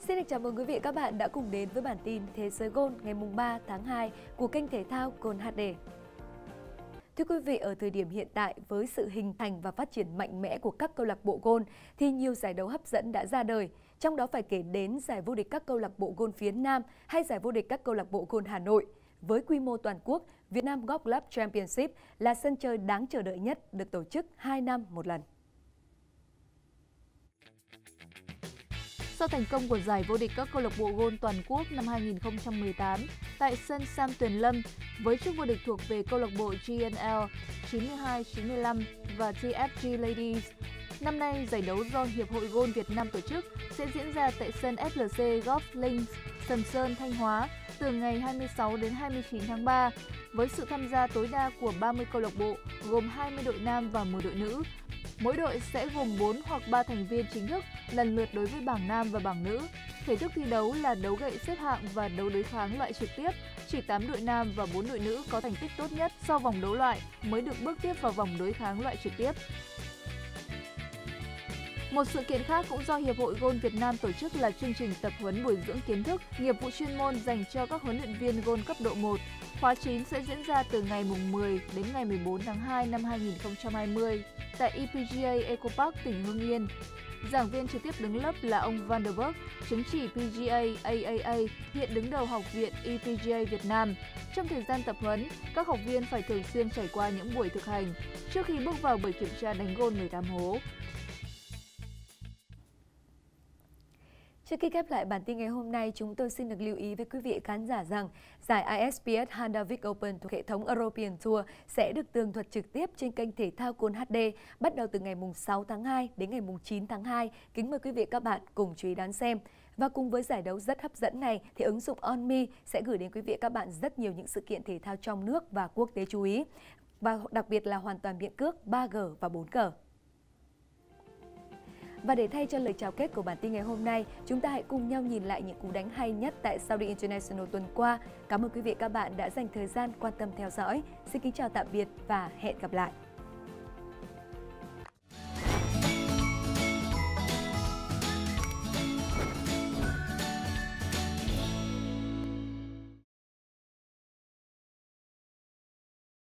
Xin được chào mừng quý vị và các bạn đã cùng đến với bản tin Thế giới Gôn ngày 3 tháng 2 của kênh thể thao Gôn HD. Thưa quý vị, ở thời điểm hiện tại với sự hình thành và phát triển mạnh mẽ của các câu lạc bộ gôn thì nhiều giải đấu hấp dẫn đã ra đời. Trong đó phải kể đến giải vô địch các câu lạc bộ gôn phía Nam hay giải vô địch các câu lạc bộ gôn Hà Nội. Với quy mô toàn quốc, Việt Nam Golf Club Championship là sân chơi đáng chờ đợi nhất, được tổ chức 2 năm một lần. Sau thành công của giải vô địch các câu lạc bộ gôn toàn quốc năm 2018 tại sân Sam Tuyền Lâm với chức vô địch thuộc về câu lạc bộ GNL 92-95 và TFG Ladies, năm nay giải đấu do Hiệp hội Gôn Việt Nam tổ chức sẽ diễn ra tại sân FLC Golf Links, Sầm Sơn, Thanh Hóa từ ngày 26 đến 29 tháng 3 với sự tham gia tối đa của 30 câu lạc bộ gồm 20 đội nam và 10 đội nữ. Mỗi đội sẽ gồm 4 hoặc 3 thành viên chính thức lần lượt đối với bảng nam và bảng nữ. Thể thức thi đấu là đấu gậy xếp hạng và đấu đối kháng loại trực tiếp. Chỉ 8 đội nam và 4 đội nữ có thành tích tốt nhất sau vòng đấu loại mới được bước tiếp vào vòng đối kháng loại trực tiếp. Một sự kiện khác cũng do Hiệp hội Gôn Việt Nam tổ chức là chương trình tập huấn bồi dưỡng kiến thức, nghiệp vụ chuyên môn dành cho các huấn luyện viên gôn cấp độ 1. Khóa 9 sẽ diễn ra từ ngày 10 đến ngày 14 tháng 2 năm 2020 tại EPGA Eco Park, tỉnh Hưng Yên. Giảng viên trực tiếp đứng lớp là ông Van der Berg, chứng chỉ PGA AAA, hiện đứng đầu Học viện EPGA Việt Nam. Trong thời gian tập huấn, các học viên phải thường xuyên trải qua những buổi thực hành trước khi bước vào buổi kiểm tra đánh gôn 18 hố. Trước khi khép lại bản tin ngày hôm nay, chúng tôi xin được lưu ý với quý vị khán giả rằng giải ISPS Honda Vic Open thuộc hệ thống European Tour sẽ được tường thuật trực tiếp trên kênh thể thao Gôn HD bắt đầu từ ngày 6 tháng 2 đến ngày 9 tháng 2. Kính mời quý vị và các bạn cùng chú ý đón xem. Và cùng với giải đấu rất hấp dẫn này thì ứng dụng OnMe sẽ gửi đến quý vị và các bạn rất nhiều những sự kiện thể thao trong nước và quốc tế chú ý. Và đặc biệt là hoàn toàn miễn cước 3G và 4G. Và để thay cho lời chào kết của bản tin ngày hôm nay, chúng ta hãy cùng nhau nhìn lại những cú đánh hay nhất tại Saudi International tuần qua. Cảm ơn quý vị và các bạn đã dành thời gian quan tâm theo dõi. Xin kính chào tạm biệt và hẹn gặp lại!